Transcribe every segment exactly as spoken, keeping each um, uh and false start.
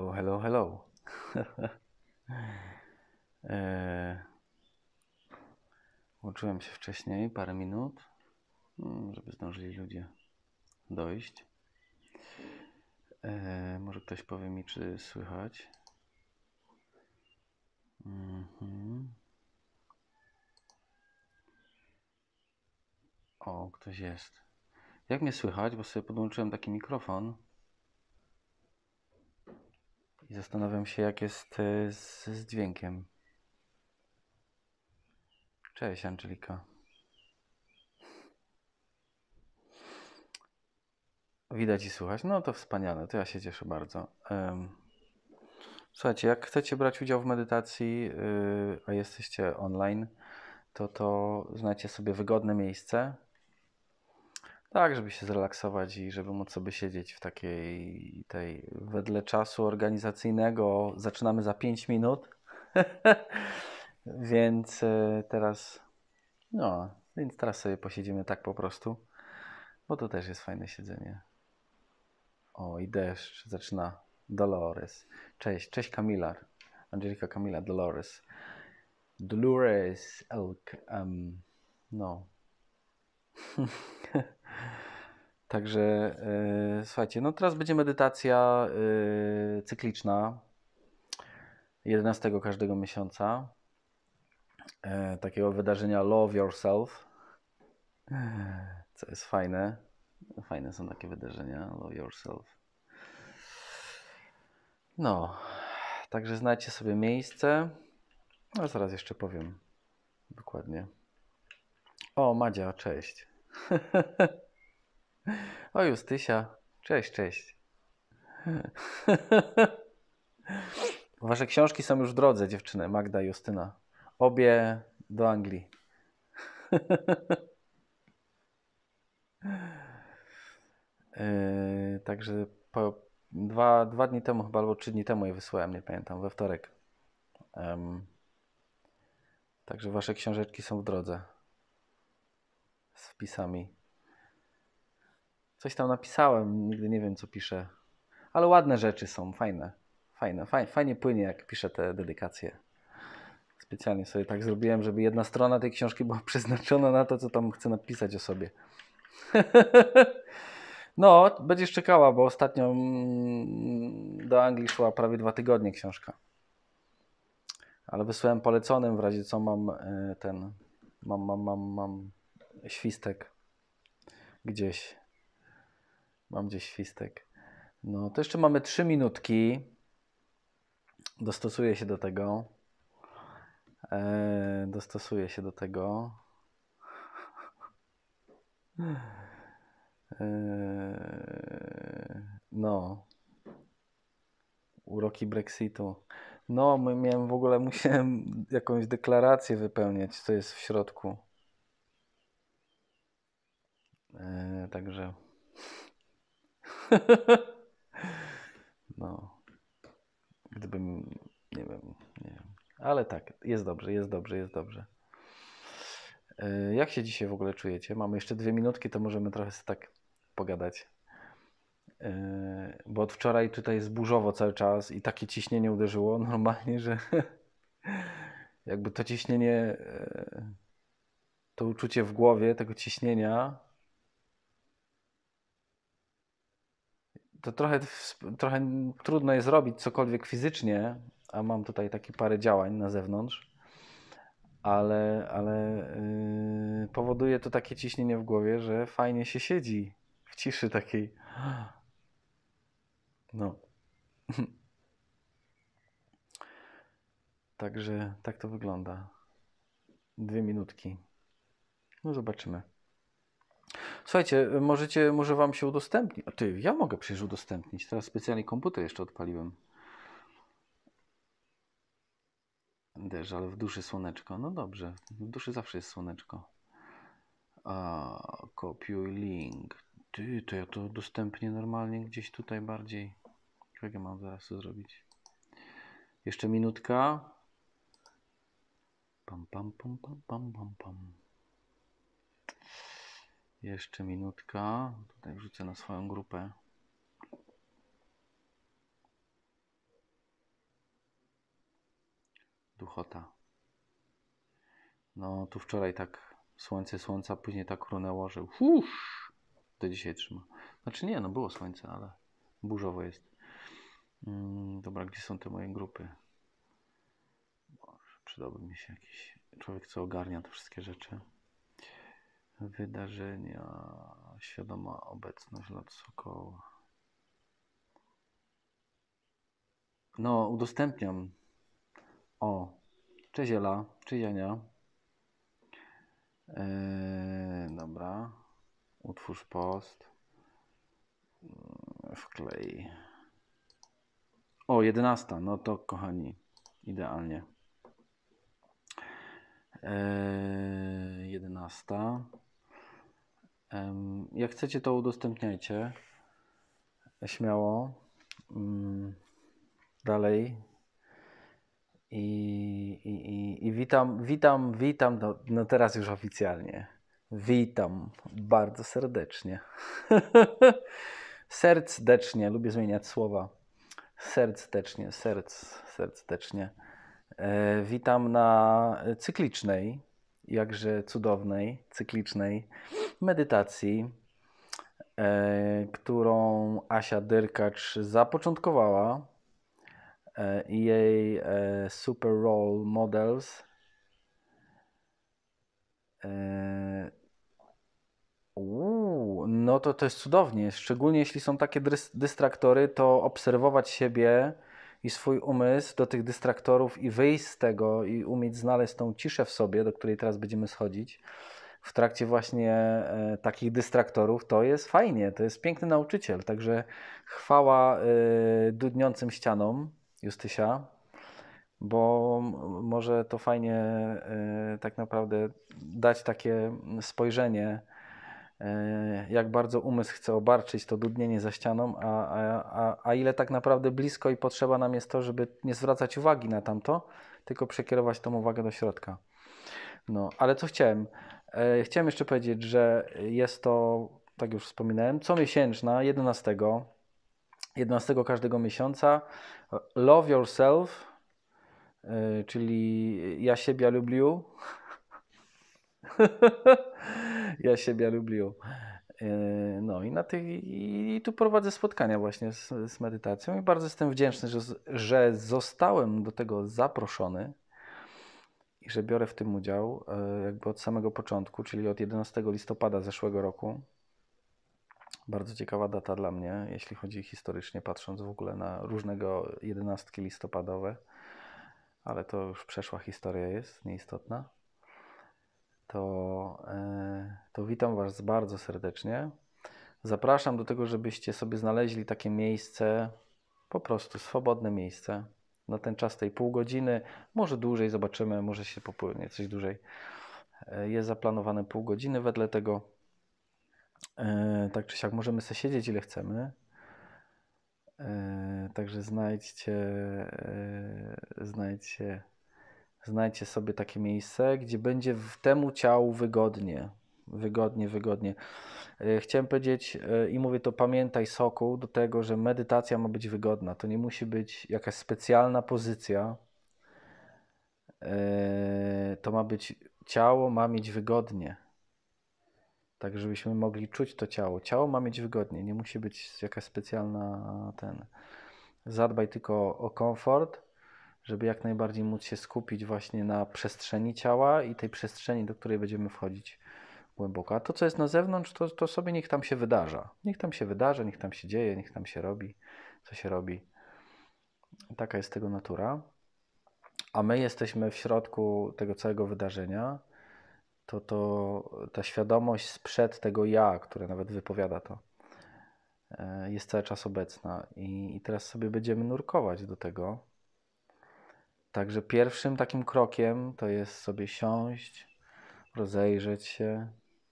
Hello, hello, hello. e, Łączyłem się wcześniej, parę minut, żeby zdążyli ludzie dojść. E, może ktoś powie mi, czy słychać? Mhm. O, ktoś jest. Jak mnie słychać? Bo sobie podłączyłem taki mikrofon i zastanawiam się, jak jest z, z dźwiękiem. Cześć, Angelika. Widać i słychać? No to wspaniale, to ja się cieszę bardzo. Um, słuchajcie, jak chcecie brać udział w medytacji, yy, a jesteście online, to to znajdźcie sobie wygodne miejsce, tak, żeby się zrelaksować i żeby móc sobie siedzieć w takiej tej wedle czasu organizacyjnego. Zaczynamy za pięć minut, więc yy, teraz no, więc teraz sobie posiedzimy tak po prostu, bo to też jest fajne siedzenie. O, i deszcz zaczyna. Dolores. Cześć, cześć Kamila. Angelika, Kamila, Dolores. Dolores Elk. Um, no. Także yy, słuchajcie, no teraz będzie medytacja yy, cykliczna. jedenastego każdego miesiąca. Yy, takiego wydarzenia Love Yourself. Co jest fajne. Fajne są takie wydarzenia. Love Yourself. No. Także znajdźcie sobie miejsce. No zaraz jeszcze powiem dokładnie. O, Madzia, cześć. O, Justysia. Cześć, cześć. Wasze książki są już w drodze, dziewczyny. Magda i Justyna. Obie do Anglii. yy, także po dwa, dwa dni temu chyba, albo trzy dni temu je wysłałem, nie pamiętam, we wtorek. Um, także wasze książeczki są w drodze. Z wpisami. Coś tam napisałem, nigdy nie wiem, co piszę. Ale ładne rzeczy są, fajne. Fajne, fajnie, fajnie płynie, jak piszę te dedykacje. Specjalnie sobie tak zrobiłem, żeby jedna strona tej książki była przeznaczona na to, co tam chcę napisać o sobie. No, będziesz czekała, bo ostatnio do Anglii szła prawie dwa tygodnie książka. Ale wysłałem poleconym, w razie co mam ten, mam, mam, mam, mam świstek gdzieś. Mam gdzieś świstek. No, to jeszcze mamy trzy minutki. Dostosuję się do tego. Eee, dostosuję się do tego. Eee, no. Uroki Brexitu. No, my miałem w ogóle, musiałem jakąś deklarację wypełniać, co jest w środku. Eee, także. No. Gdybym, nie wiem, nie wiem. Ale tak, jest dobrze, jest dobrze, jest dobrze. Eee, jak się dzisiaj w ogóle czujecie? Mamy jeszcze dwie minutki, to możemy trochę sobie tak pogadać. Yy, bo od wczoraj tutaj jest burzowo cały czas i takie ciśnienie uderzyło normalnie, że jakby to ciśnienie, yy, to uczucie w głowie tego ciśnienia, to trochę, trochę trudno jest robić cokolwiek fizycznie, a mam tutaj takie parę działań na zewnątrz, ale, ale yy, powoduje to takie ciśnienie w głowie, że fajnie się siedzi w ciszy takiej. No. Także tak to wygląda. Dwie minutki. No zobaczymy. Słuchajcie, możecie, może wam się udostępni. A ty, ja mogę przecież udostępnić. Teraz specjalnie komputer jeszcze odpaliłem. Też, ale w duszy słoneczko. No dobrze, w duszy zawsze jest słoneczko. A, kopiuj link. Ty, to ja to udostępnię normalnie gdzieś tutaj bardziej. Jak ja mam zaraz to zrobić? Jeszcze minutka. Pam, pam, pam, pam, pam, pam, pam. Jeszcze minutka. Tutaj wrzucę na swoją grupę. duchota. No tu wczoraj tak słońce, słońca, później tak runęło, że uff, do dzisiaj trzyma. Znaczy nie, no było słońce, ale burzowo jest. Hmm, dobra, gdzie są te moje grupy? Boże, przydałby mi się jakiś człowiek, co ogarnia te wszystkie rzeczy. Wydarzenia, świadoma obecność lot Sokoła. No, udostępniam. O, cześć Ela, cześć Ania. Eee, dobra. Utwórz post. Wklej. O, jedenasta. No to kochani, idealnie. Eee, jedenasta. Eee, jak chcecie, to udostępniajcie. Śmiało. Eee, dalej. I, i, i, i witam, witam, witam, no, no teraz już oficjalnie. Witam bardzo serdecznie. Serdecznie, lubię zmieniać słowa. Serdecznie, serc, serdecznie. E, witam na cyklicznej, jakże cudownej, cyklicznej medytacji, e, którą Asia Dyrkacz zapoczątkowała. I jej e, Super Role Models. E, uu, no to to jest cudownie, szczególnie jeśli są takie dys dystraktory, to obserwować siebie i swój umysł do tych dystraktorów i wyjść z tego i umieć znaleźć tą ciszę w sobie, do której teraz będziemy schodzić w trakcie właśnie e, takich dystraktorów, to jest fajnie, to jest piękny nauczyciel, także chwała e, dudniącym ścianom Justysia, bo może to fajnie y, tak naprawdę dać takie spojrzenie, y, jak bardzo umysł chce obarczyć to dudnienie za ścianą, a, a, a ile tak naprawdę blisko i potrzeba nam jest to, żeby nie zwracać uwagi na tamto, tylko przekierować tą uwagę do środka. No, ale co chciałem? Y, chciałem jeszcze powiedzieć, że jest to, tak już wspominałem, comiesięczna, jedenastego, jedenastego każdego miesiąca Love Yourself, Yy, czyli ja siebie lubię. Ja siebie lubię. Yy, no i na tych, i, i tu prowadzę spotkania właśnie z, z medytacją i bardzo jestem wdzięczny, że, że zostałem do tego zaproszony i że biorę w tym udział yy, jakby od samego początku, czyli od jedenastego listopada zeszłego roku. Bardzo ciekawa data dla mnie, jeśli chodzi historycznie, patrząc w ogóle na różnego jedenastki listopadowe. Ale to już przeszła historia jest, nieistotna, to, e, to witam Was bardzo serdecznie. Zapraszam do tego, żebyście sobie znaleźli takie miejsce, po prostu swobodne miejsce, na ten czas tej pół godziny, może dłużej, zobaczymy, może się popłynie coś dłużej. E, jest zaplanowane pół godziny wedle tego, e, tak czy siak możemy sobie siedzieć ile chcemy. E, także znajdźcie, e, znajdźcie Znajdźcie sobie takie miejsce, gdzie będzie w temu ciału wygodnie. Wygodnie, wygodnie. E, Chciałem powiedzieć e, i mówię to, pamiętaj Sokół, do tego, że medytacja ma być wygodna. To nie musi być jakaś specjalna pozycja. E, To ma być, ciało ma mieć wygodnie. Tak, żebyśmy mogli czuć to ciało. Ciało ma mieć wygodnie, nie musi być jakaś specjalna ten. Zadbaj tylko o, o komfort, żeby jak najbardziej móc się skupić właśnie na przestrzeni ciała i tej przestrzeni, do której będziemy wchodzić głęboko. A to, co jest na zewnątrz, to, to sobie niech tam się wydarza. Niech tam się wydarza, niech tam się dzieje, niech tam się robi, co się robi. Taka jest tego natura. A my jesteśmy w środku tego całego wydarzenia. To, to ta świadomość sprzed tego ja, które nawet wypowiada to, jest cały czas obecna. I, i teraz sobie będziemy nurkować do tego. Także pierwszym takim krokiem to jest sobie siąść, rozejrzeć się.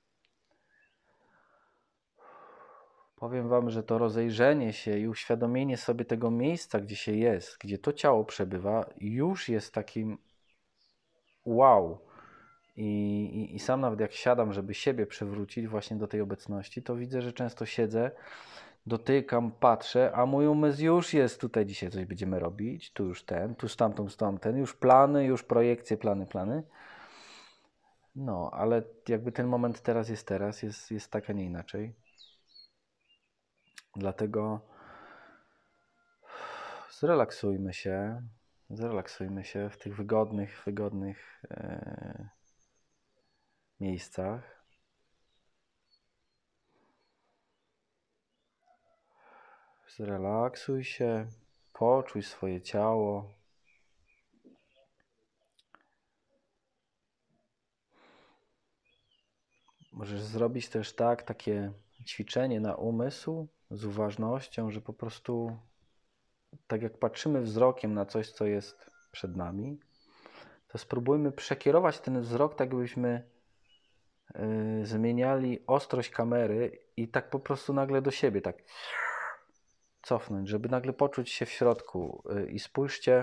Powiem Wam, że to rozejrzenie się i uświadomienie sobie tego miejsca, gdzie się jest, gdzie to ciało przebywa, już jest takim wow. I, i, I sam nawet jak siadam, żeby siebie przewrócić właśnie do tej obecności, to widzę, że często siedzę, dotykam, patrzę, a mój umysł już jest tutaj, dzisiaj coś będziemy robić, tu już ten, tu stamtąd, stąd ten, już plany, już projekcje, plany, plany. No, ale jakby ten moment teraz jest teraz, jest, jest tak, a nie inaczej. Dlatego zrelaksujmy się, zrelaksujmy się w tych wygodnych, wygodnych e, miejscach. Zrelaksuj się, poczuj swoje ciało. Możesz zrobić też tak, takie ćwiczenie na umysł z uważnością, że po prostu tak jak patrzymy wzrokiem na coś, co jest przed nami, to spróbujmy przekierować ten wzrok tak, jakbyśmy yy, zmieniali ostrość kamery i tak po prostu nagle do siebie, tak cofnąć, żeby nagle poczuć się w środku. Yy, I spójrzcie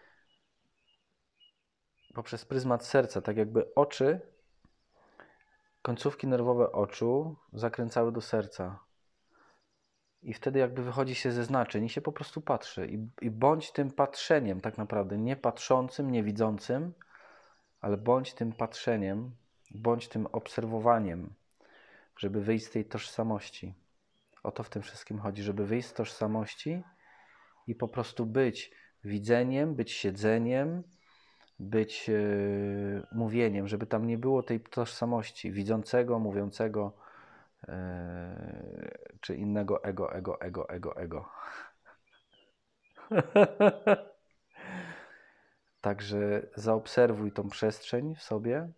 poprzez pryzmat serca, tak jakby oczy, końcówki nerwowe oczu zakręcały do serca. I wtedy jakby wychodzi się ze znaczeń i się po prostu patrzy. I, I bądź tym patrzeniem tak naprawdę, nie patrzącym, nie widzącym, ale bądź tym patrzeniem, bądź tym obserwowaniem, żeby wyjść z tej tożsamości. O to w tym wszystkim chodzi, żeby wyjść z tożsamości i po prostu być widzeniem, być siedzeniem, być yy, mówieniem, żeby tam nie było tej tożsamości widzącego, mówiącego, yy, czy innego ego, ego, ego, ego, ego. Także zaobserwuj tą przestrzeń w sobie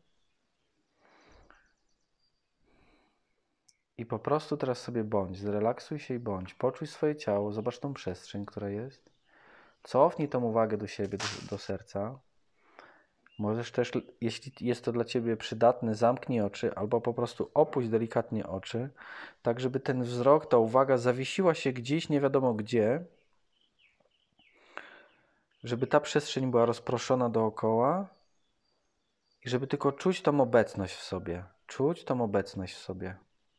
i po prostu teraz sobie bądź, zrelaksuj się i bądź. Poczuj swoje ciało, zobacz tą przestrzeń, która jest. Cofnij tą uwagę do siebie, do, do serca. Możesz też, jeśli jest to dla Ciebie przydatne, zamknij oczy albo po prostu opuść delikatnie oczy, tak żeby ten wzrok, ta uwaga zawiesiła się gdzieś, nie wiadomo gdzie, żeby ta przestrzeń była rozproszona dookoła i żeby tylko czuć tą obecność w sobie. Czuć tą obecność w sobie.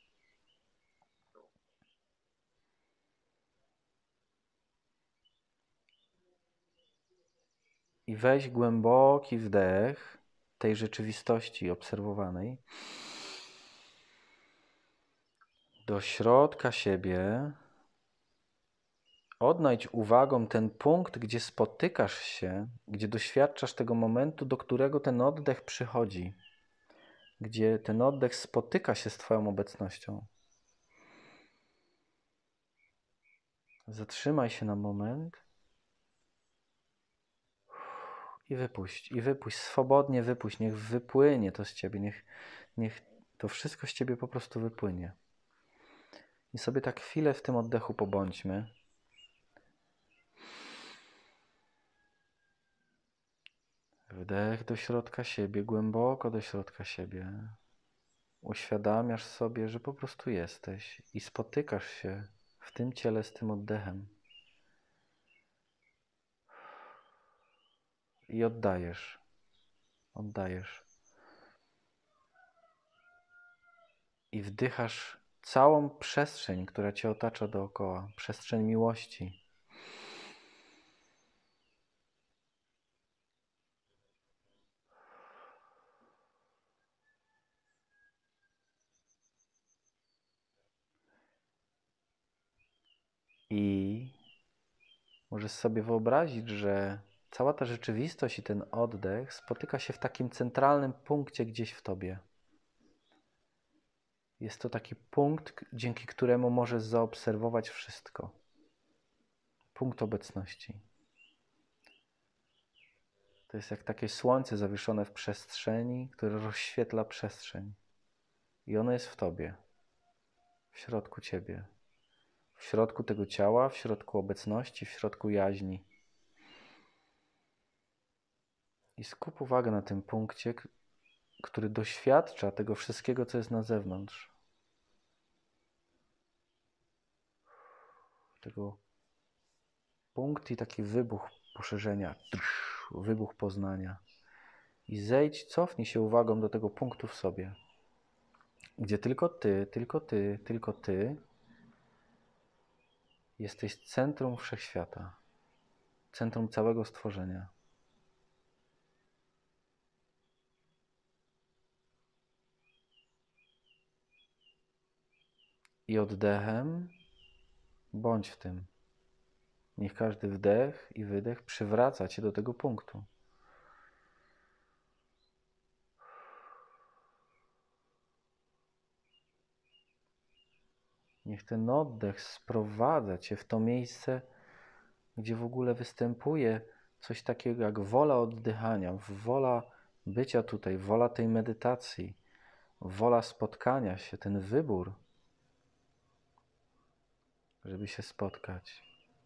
I weź głęboki wdech tej rzeczywistości obserwowanej do środka siebie. Odnajdź uwagą ten punkt, gdzie spotykasz się, gdzie doświadczasz tego momentu, do którego ten oddech przychodzi, gdzie ten oddech spotyka się z Twoją obecnością. Zatrzymaj się na moment i wypuść, i wypuść, swobodnie wypuść, niech wypłynie to z Ciebie, niech, niech to wszystko z Ciebie po prostu wypłynie. I sobie tak chwilę w tym oddechu pobądźmy. Wdech do środka siebie, głęboko do środka siebie. Uświadamiasz sobie, że po prostu jesteś i spotykasz się w tym ciele z tym oddechem. I oddajesz. Oddajesz. I wdychasz całą przestrzeń, która Cię otacza dookoła. Przestrzeń miłości. I możesz sobie wyobrazić, że cała ta rzeczywistość i ten oddech spotyka się w takim centralnym punkcie gdzieś w Tobie. Jest to taki punkt, dzięki któremu możesz zaobserwować wszystko. Punkt obecności. To jest jak takie słońce zawieszone w przestrzeni, które rozświetla przestrzeń. I ono jest w Tobie. W środku Ciebie. W środku tego ciała, w środku obecności, w środku jaźni. I skup uwagę na tym punkcie, który doświadcza tego wszystkiego, co jest na zewnątrz. Tego punkt i taki wybuch poszerzenia, wybuch poznania. I zejdź, cofnij się uwagą do tego punktu w sobie, gdzie tylko ty, tylko ty, tylko ty jesteś centrum wszechświata, centrum całego stworzenia. I oddechem bądź w tym. Niech każdy wdech i wydech przywraca cię do tego punktu. Niech ten oddech sprowadza cię w to miejsce, gdzie w ogóle występuje coś takiego jak wola oddychania, wola bycia tutaj, wola tej medytacji, wola spotkania się, ten wybór, żeby się spotkać.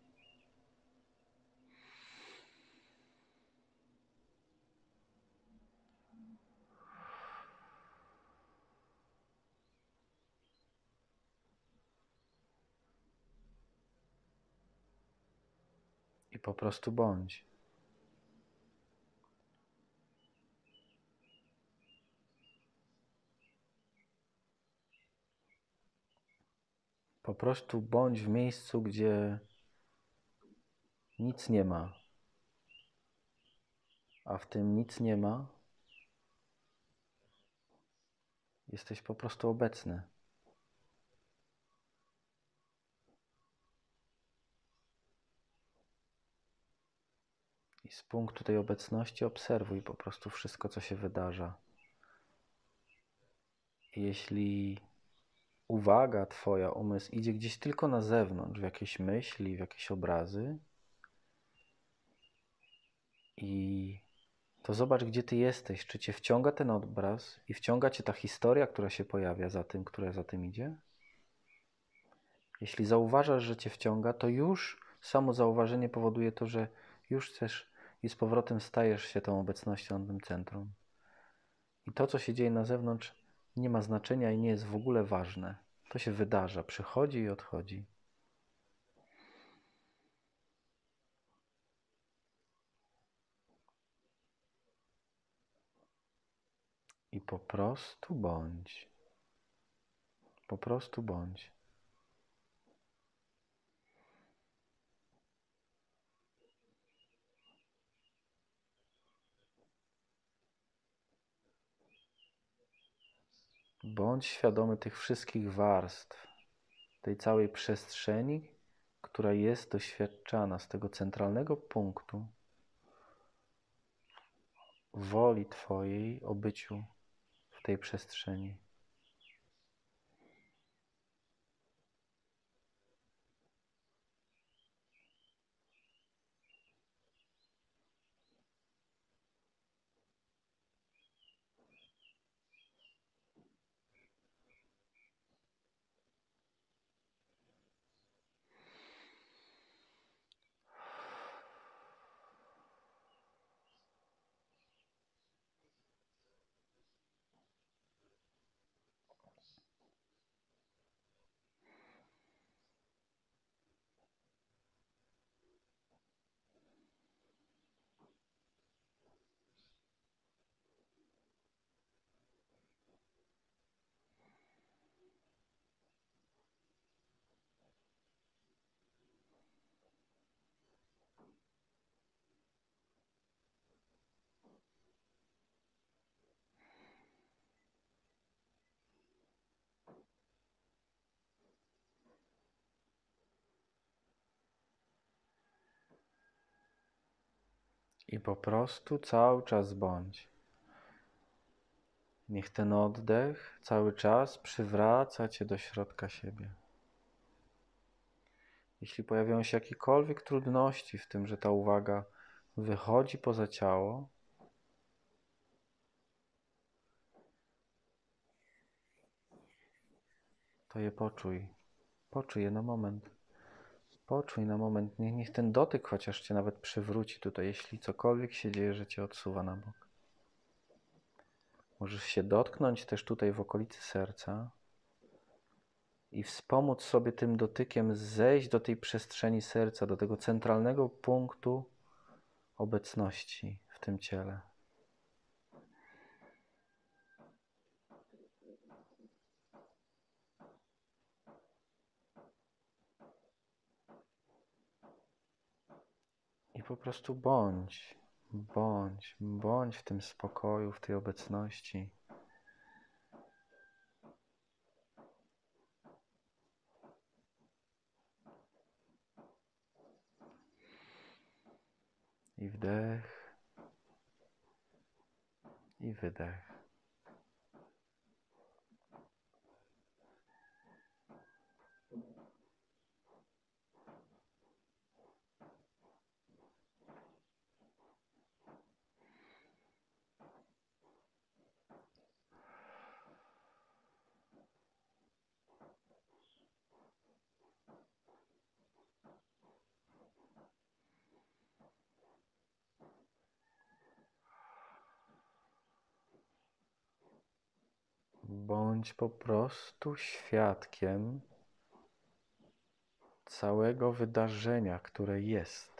I po prostu bądź. Po prostu bądź w miejscu, gdzie nic nie ma. A w tym nic nie ma, jesteś po prostu obecny. I z punktu tej obecności obserwuj po prostu wszystko, co się wydarza. I jeśli uwaga twoja, umysł idzie gdzieś tylko na zewnątrz, w jakieś myśli, w jakieś obrazy, i to zobacz, gdzie ty jesteś. Czy cię wciąga ten obraz i wciąga cię ta historia, która się pojawia za tym, która za tym idzie? Jeśli zauważasz, że cię wciąga, to już samo zauważenie powoduje to, że już chcesz i z powrotem stajesz się tą obecnością na tym centrum. I to, co się dzieje na zewnątrz, nie ma znaczenia i nie jest w ogóle ważne. To się wydarza, przychodzi i odchodzi. I po prostu bądź. Po prostu bądź. Bądź świadomy tych wszystkich warstw, tej całej przestrzeni, która jest doświadczana z tego centralnego punktu woli twojej o byciu w tej przestrzeni. I po prostu cały czas bądź. Niech ten oddech cały czas przywraca cię do środka siebie. Jeśli pojawią się jakiekolwiek trudności w tym, że ta uwaga wychodzi poza ciało, to je poczuj. Poczuj je na moment. Poczuj na moment. Niech, niech ten dotyk chociaż cię nawet przywróci tutaj, jeśli cokolwiek się dzieje, że cię odsuwa na bok. Możesz się dotknąć też tutaj w okolicy serca i wspomóc sobie tym dotykiem zejść do tej przestrzeni serca, do tego centralnego punktu obecności w tym ciele. po prostu bądź, bądź, bądź w tym spokoju, w tej obecności. I wdech, i wydech. Bądź po prostu świadkiem całego wydarzenia, które jest.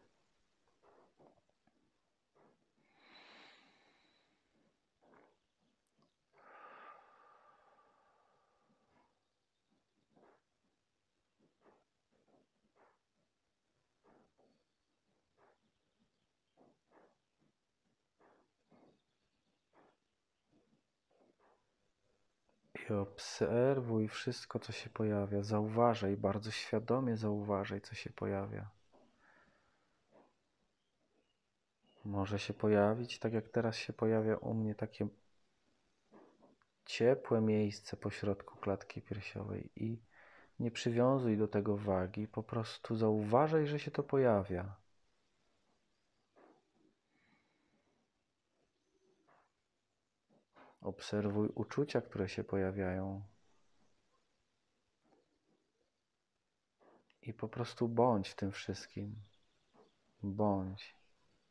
I obserwuj wszystko, co się pojawia. Zauważaj, bardzo świadomie zauważaj, co się pojawia. Może się pojawić, tak jak teraz się pojawia u mnie, takie ciepłe miejsce pośrodku klatki piersiowej i nie przywiązuj do tego wagi, po prostu zauważaj, że się to pojawia. Obserwuj uczucia, które się pojawiają. I po prostu bądź w tym wszystkim. Bądź.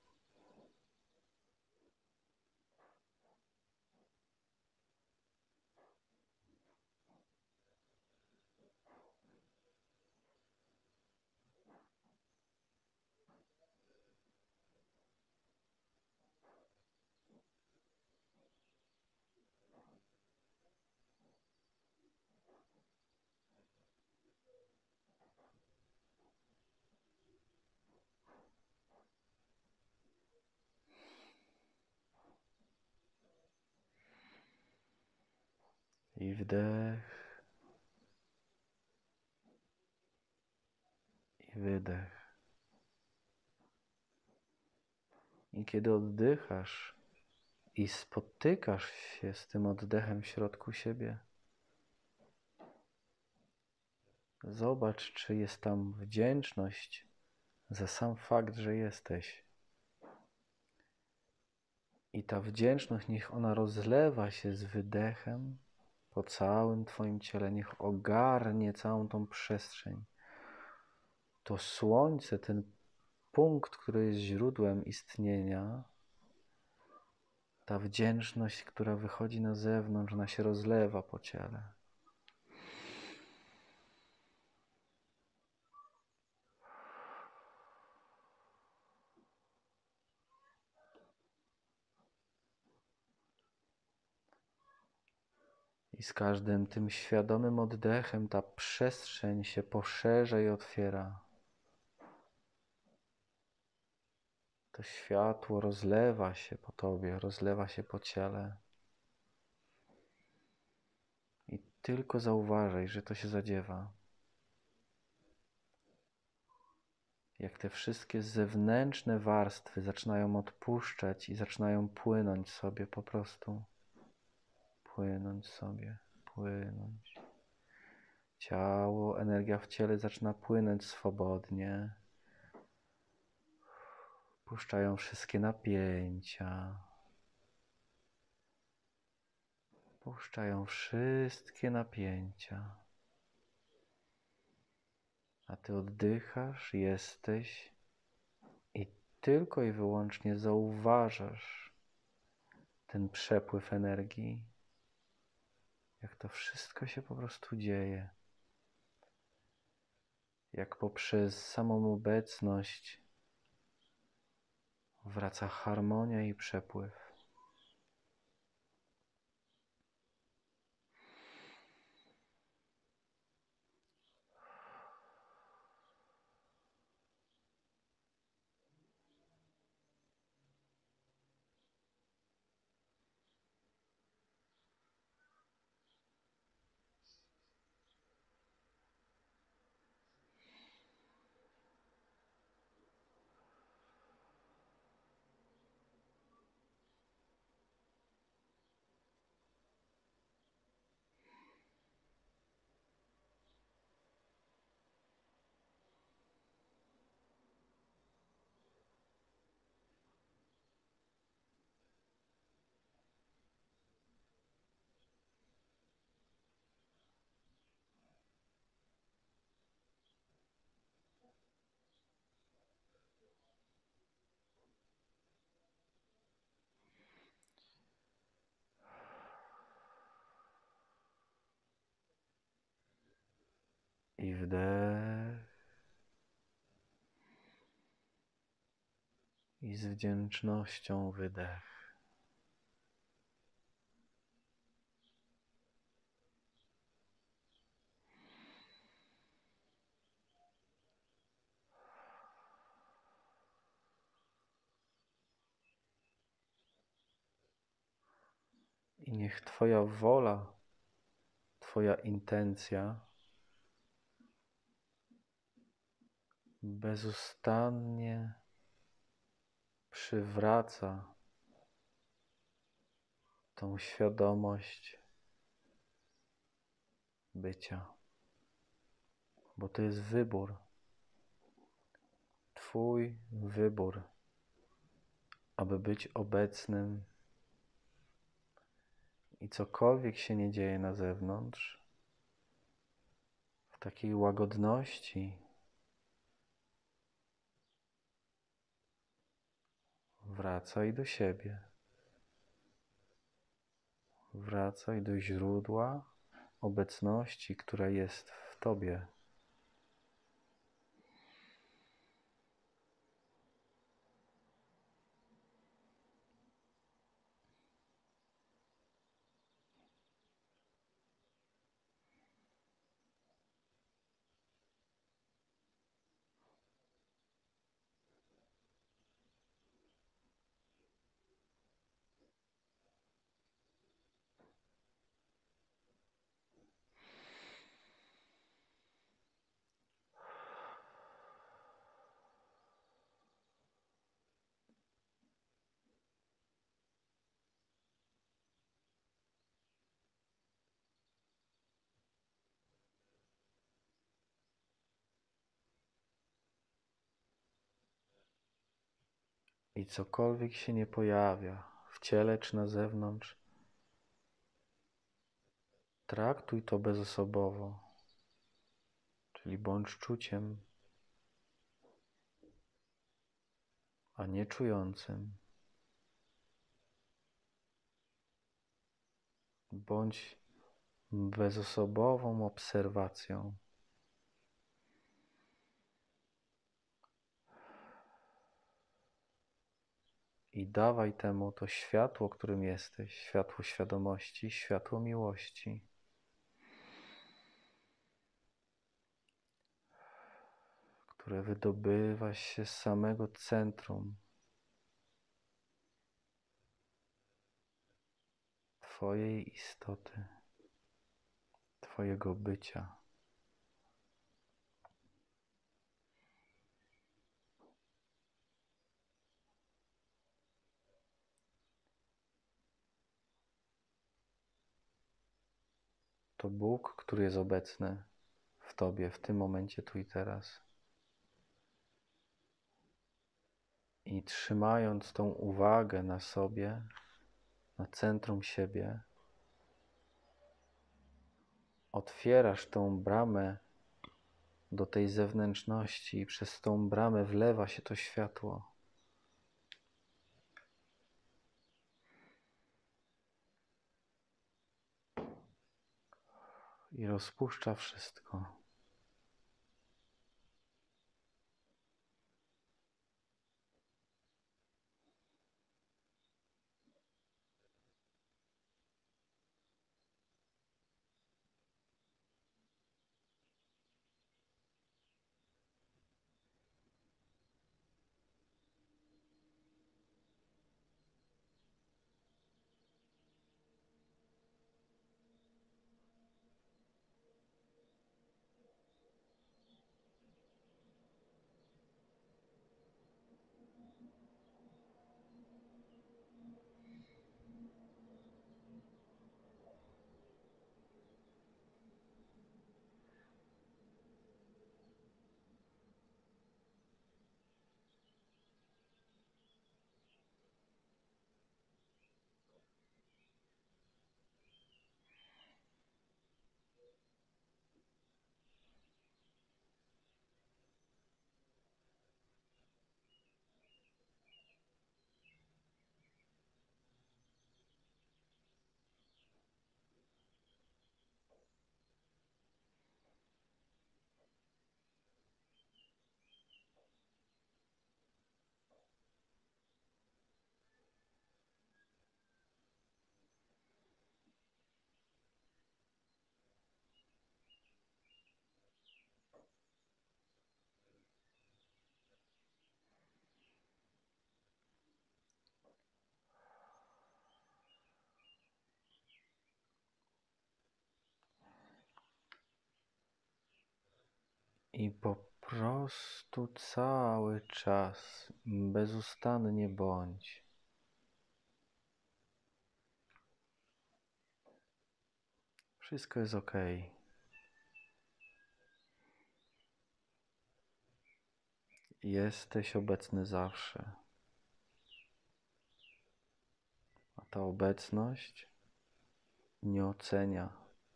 I wdech. I wydech. I kiedy oddychasz i spotykasz się z tym oddechem w środku siebie, zobacz, czy jest tam wdzięczność za sam fakt, że jesteś. I ta wdzięczność, niech ona rozlewa się z wydechem po całym Twoim ciele, niech ogarnie całą tą przestrzeń. To słońce, ten punkt, który jest źródłem istnienia, ta wdzięczność, która wychodzi na zewnątrz, ona się rozlewa po ciele. I z każdym tym świadomym oddechem ta przestrzeń się poszerza i otwiera. To światło rozlewa się po Tobie, rozlewa się po ciele. I tylko zauważaj, że to się zadziewa. Jak te wszystkie zewnętrzne warstwy zaczynają odpuszczać i zaczynają płynąć sobie po prostu. Płynąć sobie, płynąć. Ciało, energia w ciele zaczyna płynąć swobodnie. Puszczają wszystkie napięcia. Puszczają wszystkie napięcia. A Ty oddychasz, jesteś i tylko i wyłącznie zauważasz ten przepływ energii. Jak to wszystko się po prostu dzieje. Jak poprzez samą obecność wraca harmonia i przepływ. I wdech. I z wdzięcznością wydech. I niech Twoja wola, Twoja intencja bezustannie przywraca tą świadomość bycia. Bo to jest wybór. Twój wybór, aby być obecnym i cokolwiek się nie dzieje na zewnątrz, w takiej łagodności wracaj do siebie. Wracaj do źródła obecności, która jest w Tobie. I cokolwiek się nie pojawia w ciele czy na zewnątrz, traktuj to bezosobowo, czyli bądź czuciem, a nie czującym. Bądź bezosobową obserwacją. I dawaj temu to światło, którym jesteś, światło świadomości, światło miłości. Które wydobywa się z samego centrum Twojej istoty, Twojego bycia. To Bóg, który jest obecny w Tobie, w tym momencie, tu i teraz. I trzymając tą uwagę na sobie, na centrum siebie, otwierasz tą bramę do tej zewnętrzności i przez tą bramę wlewa się to światło. I rozpuszcza wszystko. I po prostu cały czas bezustannie bądź. Wszystko jest ok. Jesteś obecny zawsze. A ta obecność nie ocenia.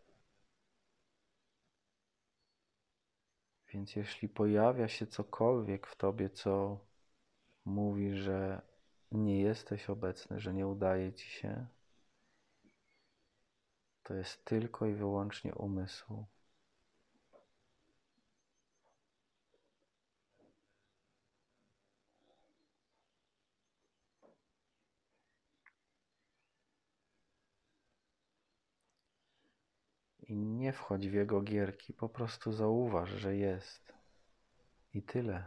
Więc jeśli pojawia się cokolwiek w tobie, co mówi, że nie jesteś obecny, że nie udaje ci się, to jest tylko i wyłącznie umysł. I nie wchodź w jego gierki, po prostu zauważ, że jest. I tyle.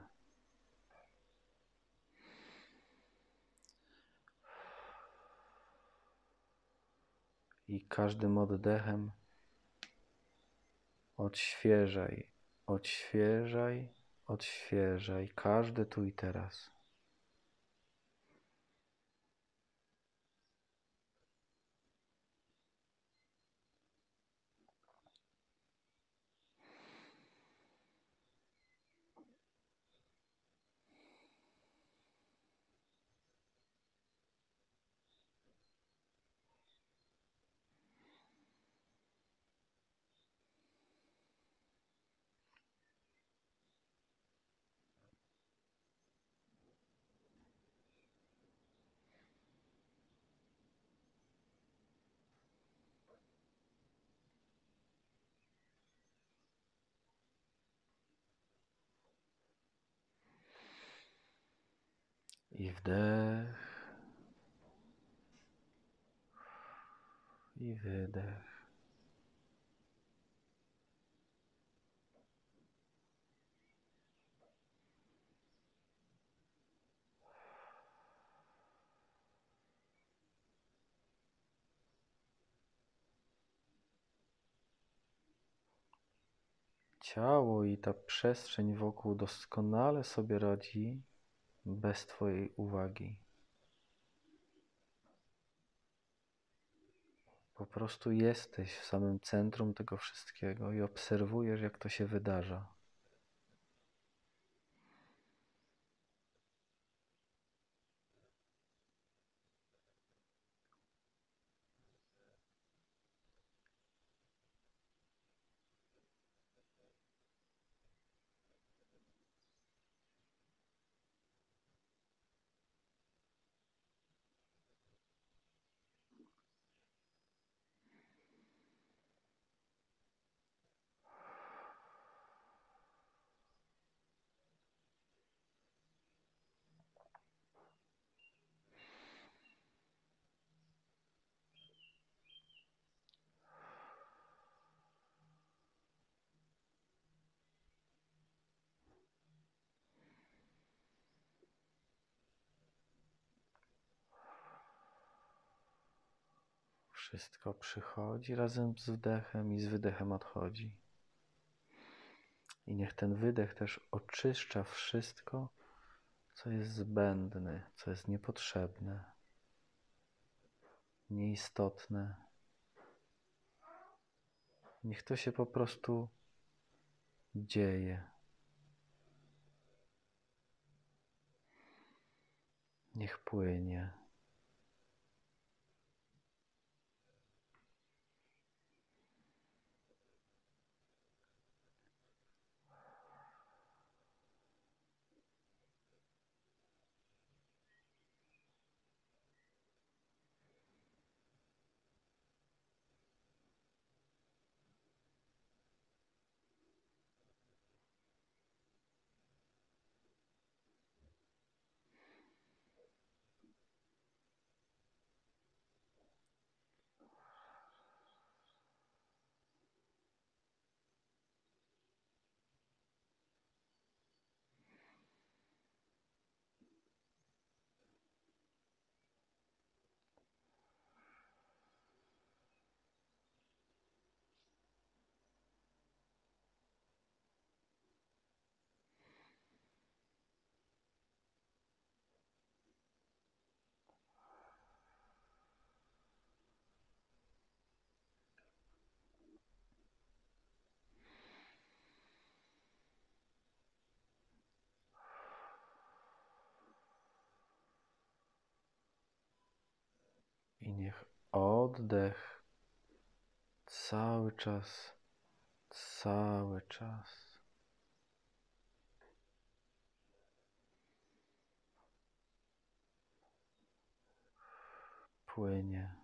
I każdym oddechem odświeżaj, odświeżaj, odświeżaj, każdy tu i teraz. I wdech, i wydech. Ciało i ta przestrzeń wokół doskonale sobie radzi bez twojej uwagi. Po prostu jesteś w samym centrum tego wszystkiego i obserwujesz, jak to się wydarza. Wszystko przychodzi razem z wdechem i z wydechem odchodzi. I niech ten wydech też oczyszcza wszystko, co jest zbędne, co jest niepotrzebne, nieistotne. Niech to się po prostu dzieje. Niech płynie. oddech cały czas, cały czas. Płynie.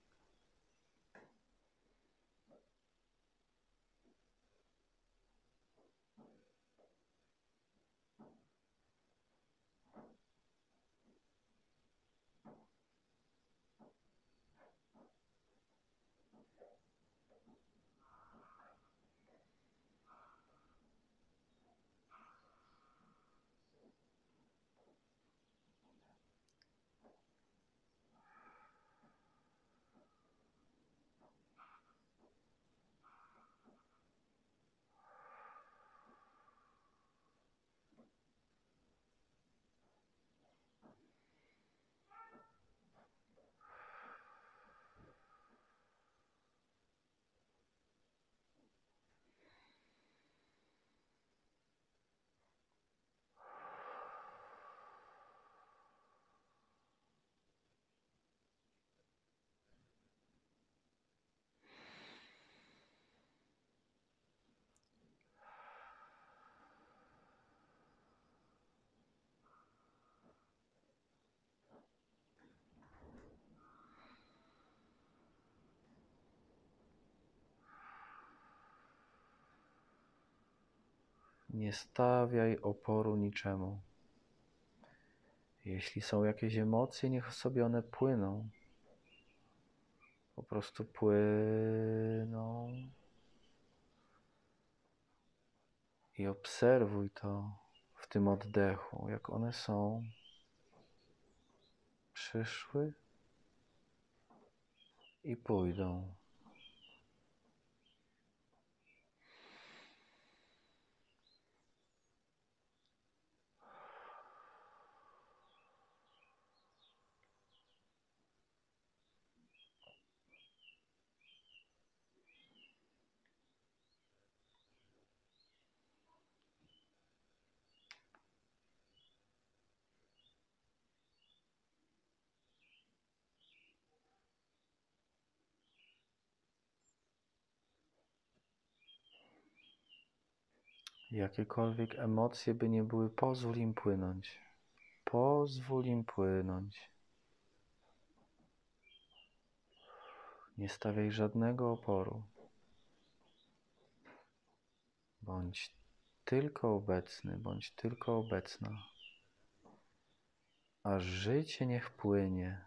Nie stawiaj oporu niczemu. Jeśli są jakieś emocje, niech sobie one płyną. Po prostu płyną. I obserwuj to w tym oddechu, jak one są. Przyszły i pójdą. Jakiekolwiek emocje by nie były, pozwól im płynąć. Pozwól im płynąć. Nie stawiaj żadnego oporu. Bądź tylko obecny, bądź tylko obecna. A życie niech płynie.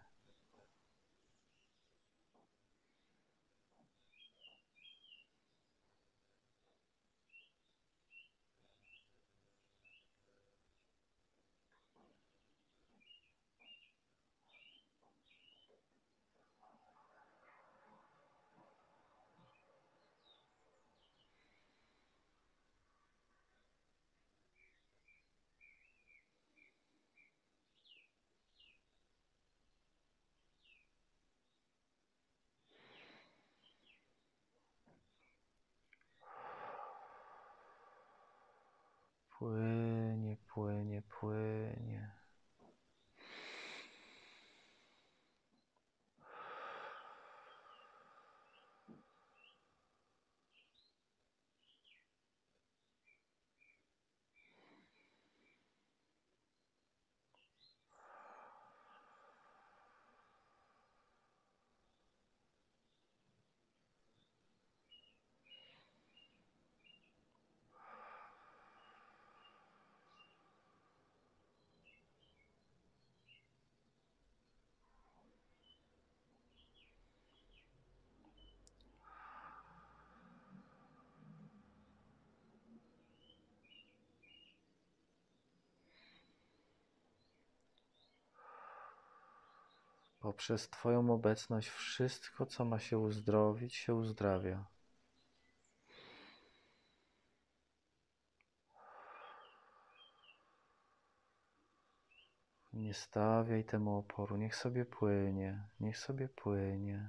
Płynie, płynie, płynie. Poprzez Twoją obecność wszystko, co ma się uzdrowić, się uzdrawia. Nie stawiaj temu oporu, niech sobie płynie, niech sobie płynie.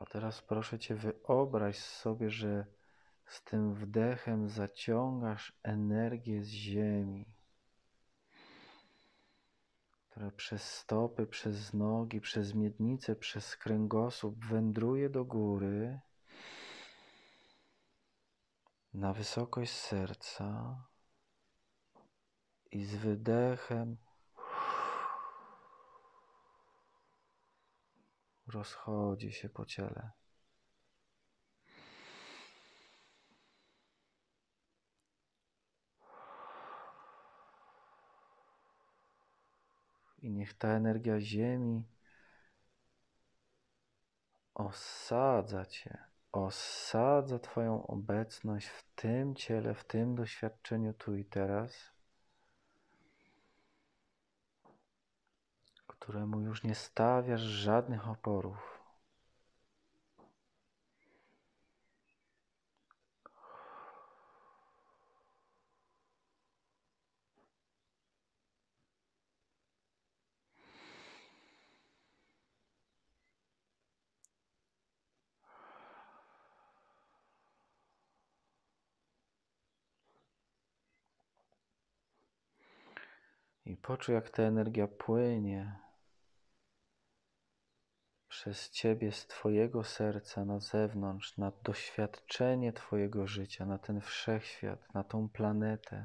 teraz proszę Cię, wyobraź sobie, że z tym wdechem zaciągasz energię z ziemi, która przez stopy, przez nogi, przez miednicę, przez kręgosłup wędruje do góry, na wysokość serca i z wydechem rozchodzi się po ciele. I niech ta energia ziemi osadza Cię, osadza Twoją obecność w tym ciele, w tym doświadczeniu tu i teraz, któremu już nie stawiasz żadnych oporów. I poczuj, jak ta energia płynie przez Ciebie z Twojego serca na zewnątrz, na doświadczenie Twojego życia, na ten wszechświat, na tą planetę.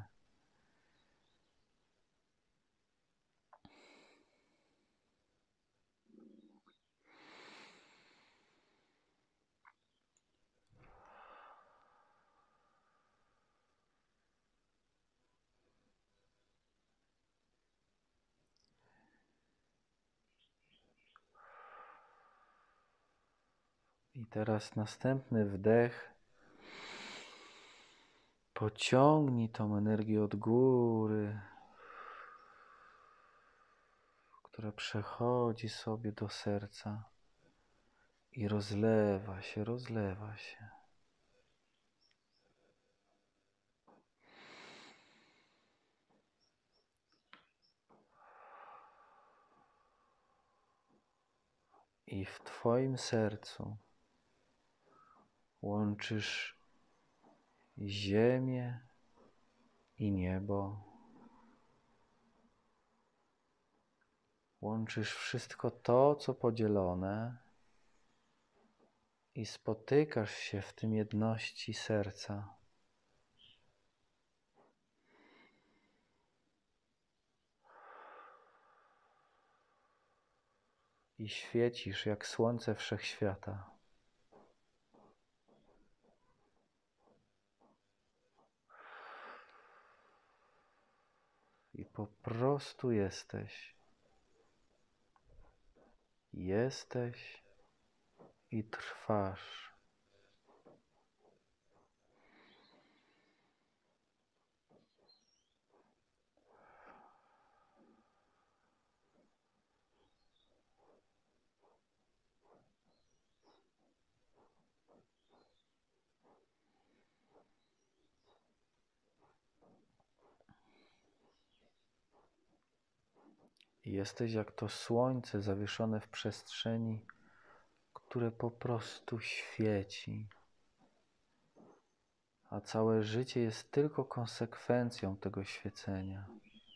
I teraz następny wdech. Pociągnij tą energię od góry, która przechodzi sobie do serca i rozlewa się, rozlewa się. I w Twoim sercu łączysz ziemię i niebo. Łączysz wszystko to, co podzielone i spotykasz się w tym jedności serca. I świecisz jak słońce wszechświata. I po prostu jesteś. Jesteś i trwasz. Jesteś jak to słońce zawieszone w przestrzeni, które po prostu świeci. A całe życie jest tylko konsekwencją tego świecenia.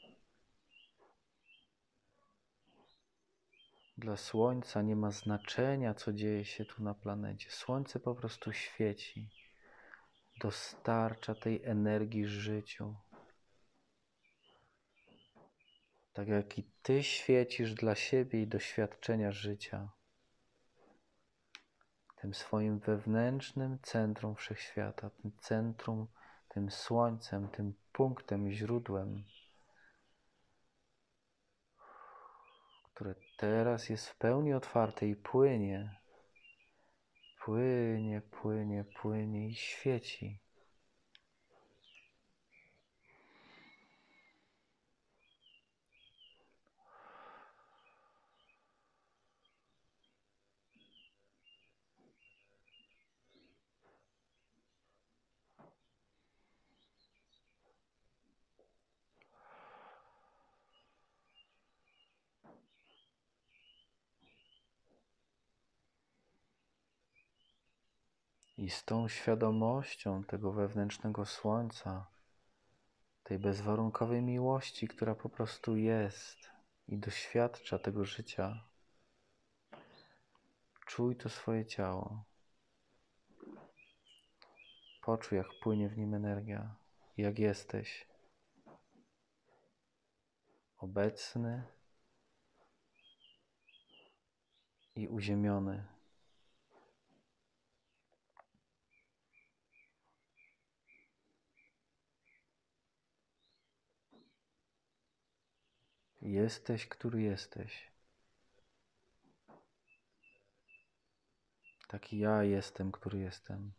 Dla Słońca nie ma znaczenia, co dzieje się tu na planecie. Słońce po prostu świeci. Dostarcza tej energii życiu. Tak jak i Ty świecisz dla siebie i doświadczenia życia. Tym swoim wewnętrznym centrum wszechświata, tym centrum, tym słońcem, tym punktem, źródłem, które teraz jest w pełni otwarte i płynie, płynie, płynie, płynie i świeci. I z tą świadomością tego wewnętrznego słońca, tej bezwarunkowej miłości, która po prostu jest i doświadcza tego życia, czuj to swoje ciało. Poczuj, jak płynie w nim energia, jak jesteś obecny i uziemiony. Jesteś, który jesteś. Taki ja jestem, który jestem.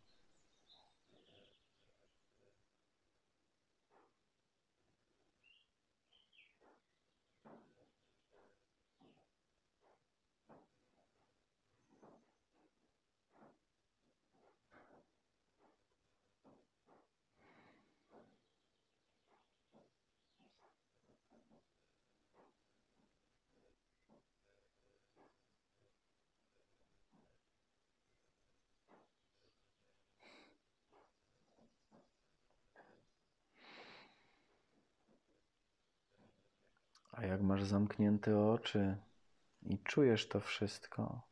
A jak masz zamknięte oczy i czujesz to wszystko,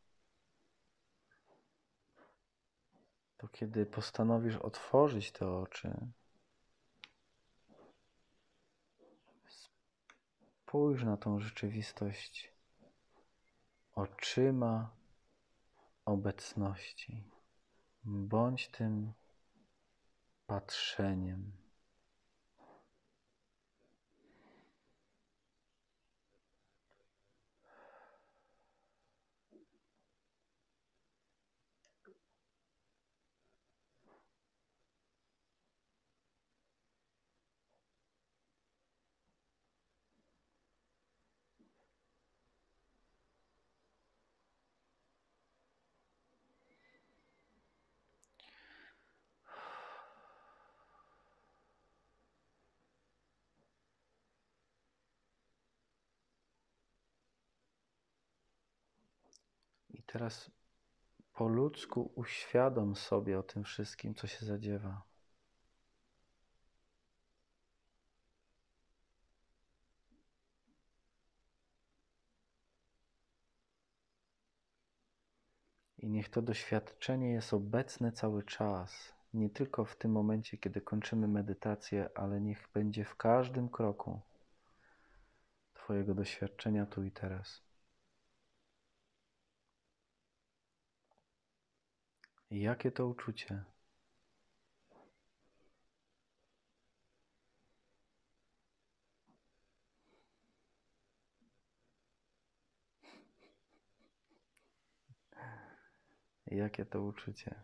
to kiedy postanowisz otworzyć te oczy, spójrz na tą rzeczywistość oczyma obecności. Bądź tym patrzeniem. I teraz po ludzku uświadom sobie o tym wszystkim, co się zadziewa. I niech to doświadczenie jest obecne cały czas. Nie tylko w tym momencie, kiedy kończymy medytację, ale niech będzie w każdym kroku Twojego doświadczenia tu i teraz. I jakie to uczucie? Jakie to uczucie?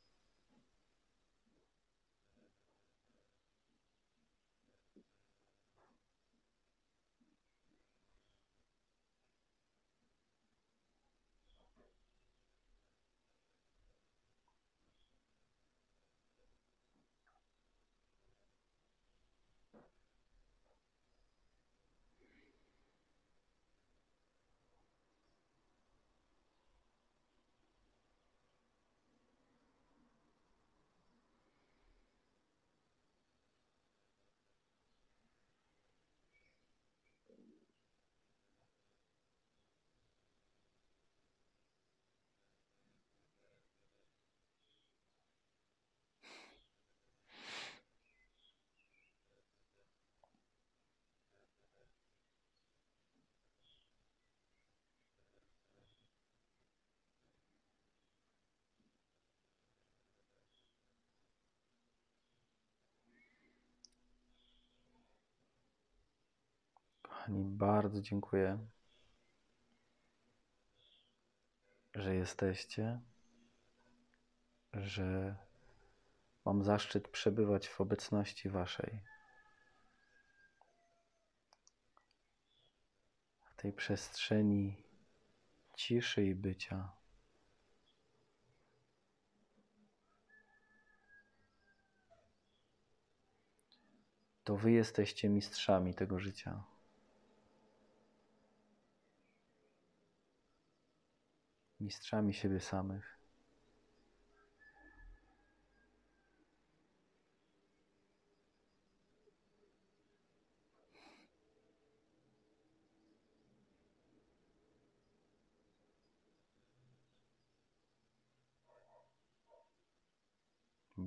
Kochani, bardzo dziękuję, że jesteście, że mam zaszczyt przebywać w obecności Waszej. W tej przestrzeni ciszy i bycia. To Wy jesteście mistrzami tego życia. Mistrzami siebie samych.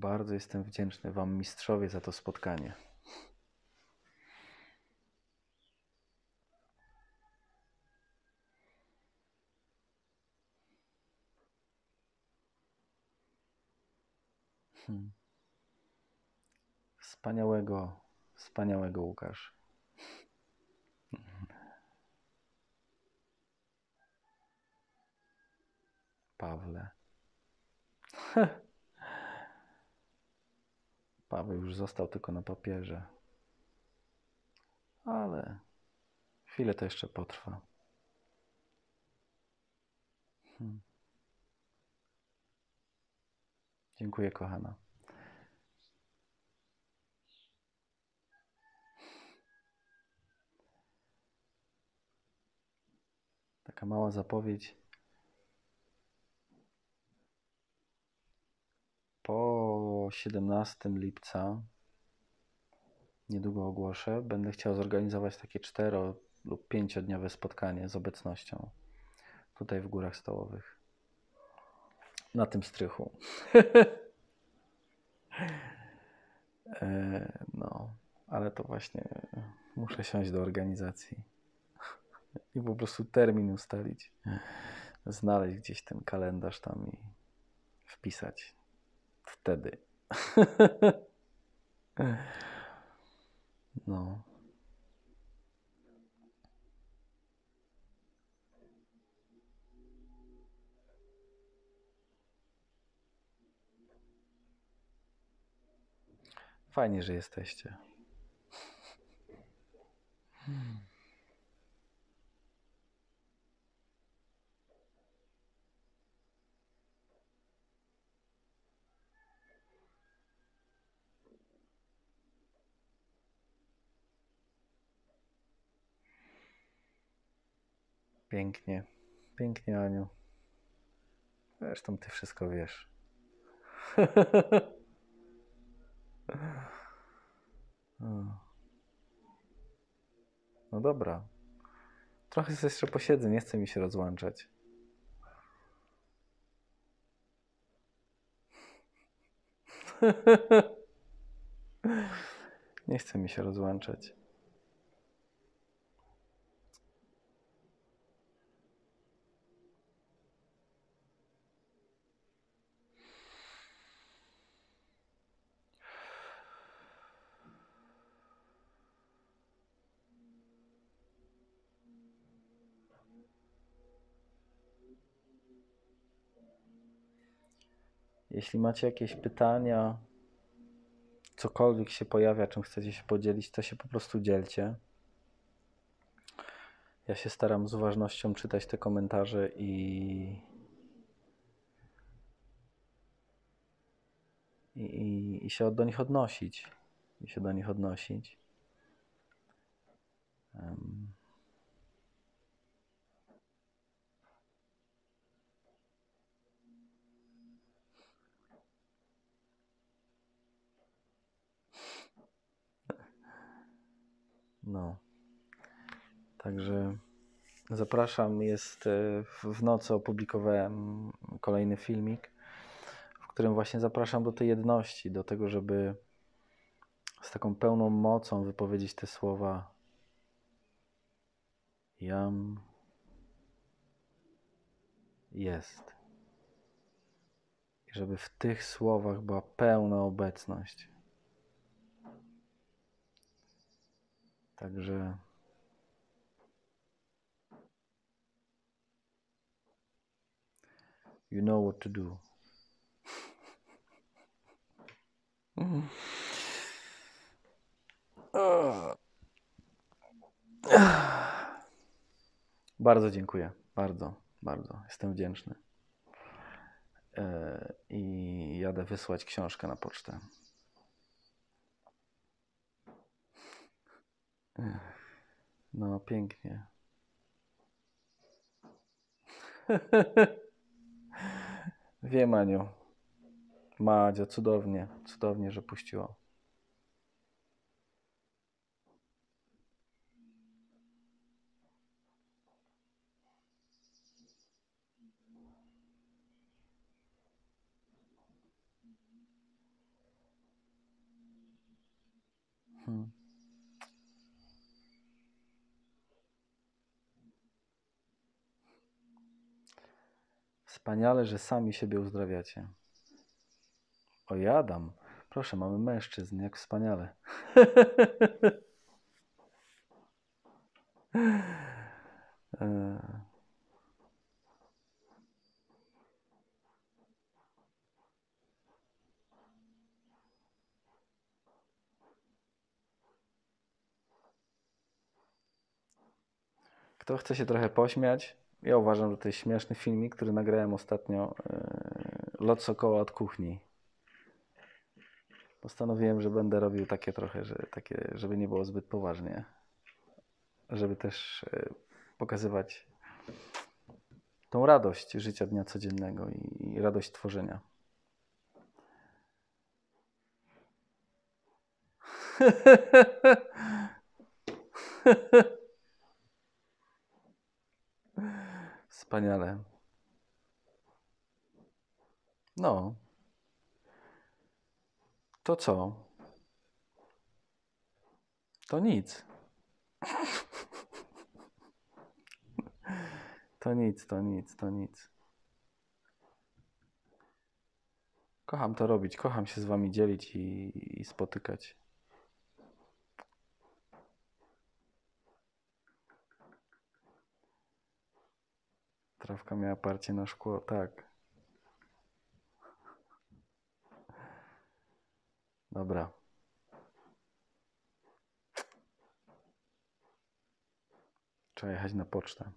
Bardzo jestem wdzięczny Wam, mistrzowie, za to spotkanie. Hmm. Wspaniałego, wspaniałego Łukasz. Pawle. Paweł już został tylko na papierze. Ale chwilę to jeszcze potrwa. Hmm. Dziękuję, kochana. Taka mała zapowiedź. Po siedemnastego lipca, niedługo ogłoszę, będę chciał zorganizować takie cztero- lub pięciodniowe spotkanie z obecnością tutaj w Górach Stołowych. Na tym strychu. e, no, ale to właśnie muszę siąść do organizacji i po prostu termin ustalić. Znaleźć gdzieś ten kalendarz tam i wpisać. Wtedy. No. Fajnie, że jesteście. Pięknie. Pięknie, Aniu. Zresztą ty wszystko wiesz. No dobra. Trochę sobie jeszcze posiedzę, nie chce mi się rozłączać. Nie chce mi się rozłączać. Jeśli macie jakieś pytania, cokolwiek się pojawia, czym chcecie się podzielić, to się po prostu dzielcie. Ja się staram z uważnością czytać te komentarze i, i, i, i się do nich odnosić. I się do nich odnosić. Um. No. Także zapraszam. Jest w nocy opublikowałem kolejny filmik, w którym właśnie zapraszam do tej jedności, do tego, żeby z taką pełną mocą wypowiedzieć te słowa Jam jest. I żeby w tych słowach była pełna obecność. Także you know what to do. Bardzo dziękuję. Bardzo, bardzo. Jestem wdzięczny. I jadę wysłać książkę na pocztę. No, pięknie. Wiem, Aniu. Madzia, cudownie. Cudownie, że puściła. Hmm. Wspaniale, że sami siebie uzdrawiacie. O, ja Adam. Proszę, mamy mężczyzn, jak wspaniale. E, Kto chce się trochę pośmiać? Ja uważam, że to jest śmieszny filmik, który nagrałem ostatnio. e, Lot Sokoła od kuchni. Postanowiłem, że będę robił takie trochę, że takie, żeby nie było zbyt poważnie. Żeby też e, pokazywać tą radość życia dnia codziennego i, i radość tworzenia. Wspaniale. No, to co? To nic. To nic, to nic, to nic. Kocham to robić, kocham się z wami dzielić i, i spotykać. Trawka miała parcie na szkło, tak. Dobra. Trzeba jechać na pocztę.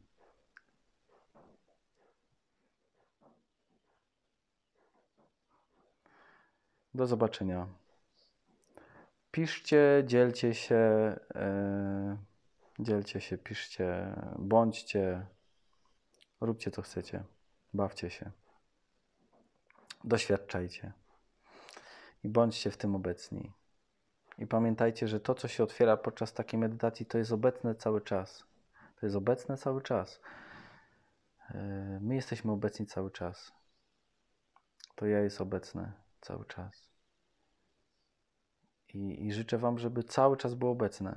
Do zobaczenia. Piszcie, dzielcie się, e, dzielcie się, piszcie, bądźcie, róbcie co chcecie, bawcie się, doświadczajcie i bądźcie w tym obecni. I pamiętajcie, że to, co się otwiera podczas takiej medytacji, to jest obecne cały czas. To jest obecne cały czas. E, my jesteśmy obecni cały czas. To ja jest obecne cały czas. I, I życzę wam, żeby cały czas było obecne.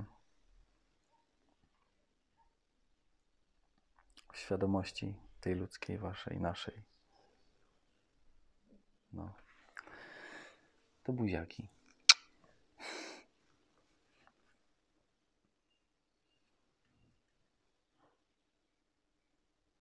W świadomości tej ludzkiej, waszej, naszej. No. To buziaki.